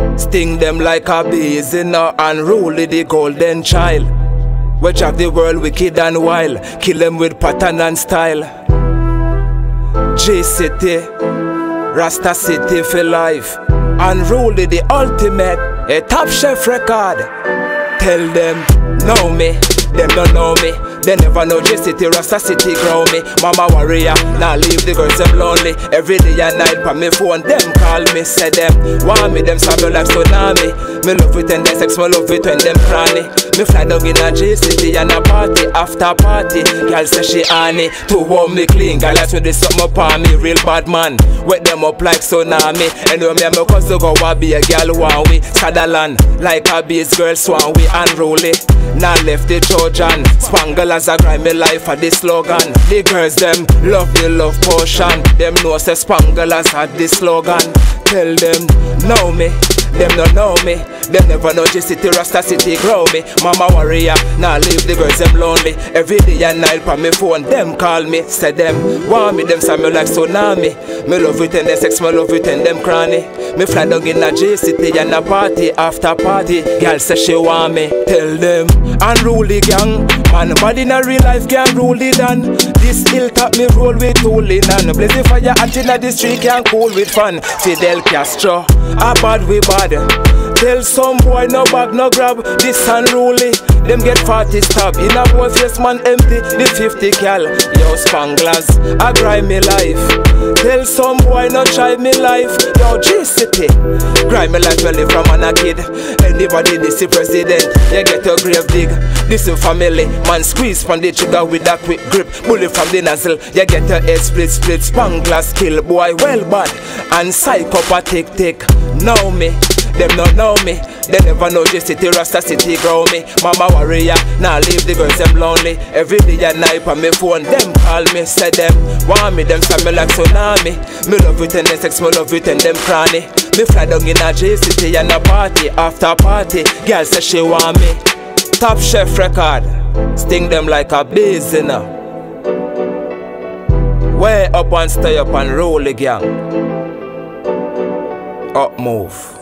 Sting them like a bees in a unruly the golden child. Which of the world wicked and wild, kill them with pattern and style. J City, Rasta City for life. Unruly the ultimate, a top chef record. Tell them, know me, them don't know me. They never know J City, Rasta City grow me. Mama warrior, now leave the girls them lonely. Every day and night pa me phone, them call me, say them want me, them sabi like tsunami. Me love it when they sex, me love it when them cranny. Me fly down in a J City and a party after party. Girl say she honey, to warm me clean. Girl that's when they something upon me, real bad man. Wet them up like tsunami. Anyway me and my cousin go a be a girl want we. Sutherland, like a beast girl swan we unruly. Now left the Trojan, spangle as a grimy life for the slogan. The girls them love the love potion. Them know say spangle as had the slogan. Tell them, know me, them don't know me. Them never know J City, Rasta City grow me. Mama warrior, now leave the girls them lonely. Every day and night pa me phone, them call me. Say them, want me, them say me like tsunami. Me love it and they sex, me love it and them cranny. Me fly down in a J City and a party after party. Girl say she want me. Tell them, unruly gang. Man body in a real life can't rule it on. This hilltop me roll with tooling and blaze the fire out in the street can't cool with fun. Fidel Castro, a bad we bad. Tell some boy no bag no grab. This unruly, them get 40 stab. In a boy face man empty, the 50 cal. Yo spanglers, I grind me life. Tell some boy no try me life. Yo J City, grind me life well from an a kid. Anybody this is president, you get a grave dig. This is family, man squeeze from the trigger with a quick grip. Bullet from the nozzle, you get a head split. Spanglers kill boy well bad. And psychopathic tick, know me. Them don't know me, they never know J City, Rasta City grow me. Mama warrior, now leave the girls them lonely. Every day and night on me phone, them call me. Say them, want me, them say me like tsunami. Me love it and they sex, me love it and them cranny. Me fly down in a J City and a party after party. Girl say she want me. Top chef record, sting them like a bees, you know. Way up and stay up and roll the gang. Up move.